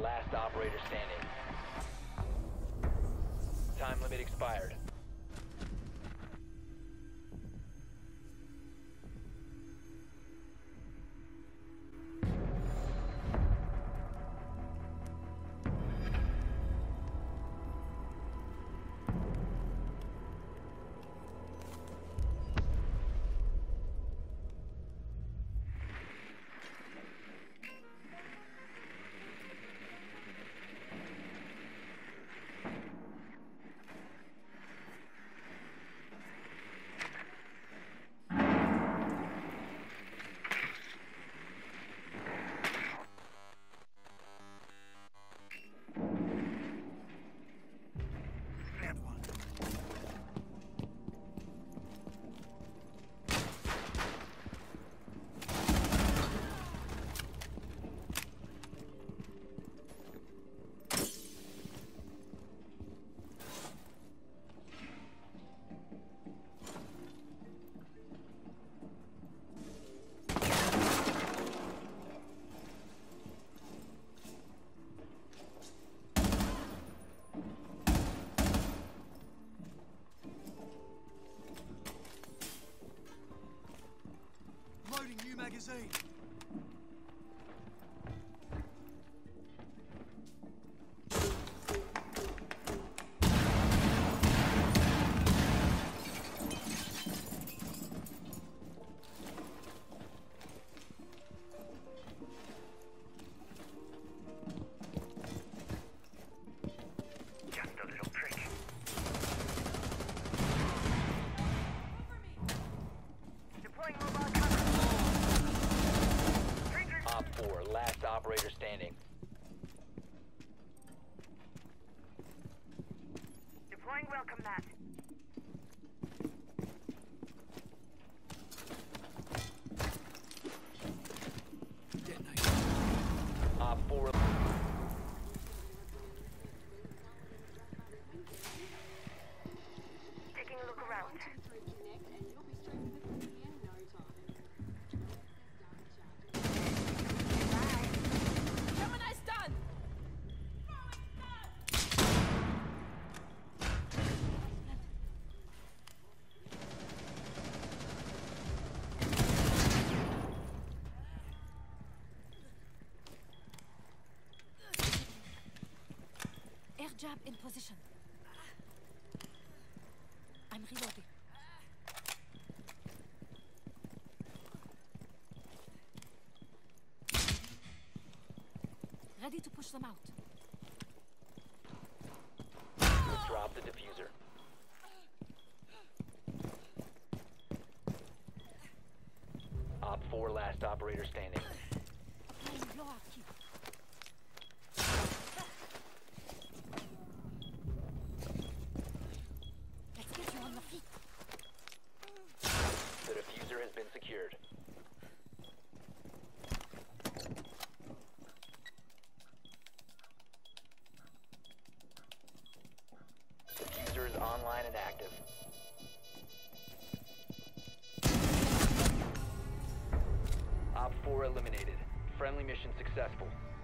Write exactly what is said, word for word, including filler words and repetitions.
last operator standing. Time limit expired. Loading new magazine. Just a little trick. Deploying mobile cover. Op four, last operator standing. Deploying welcome mat. Detonate. Op four. Taking a look around. Air jab in position. I'm reloading. Ready to push them out. Drop the diffuser. Op four, last operator standing. Applying blowout key. Let's get you on your feet. The diffuser has been secured. Diffuser is online and active. Op four eliminated. Friendly mission successful.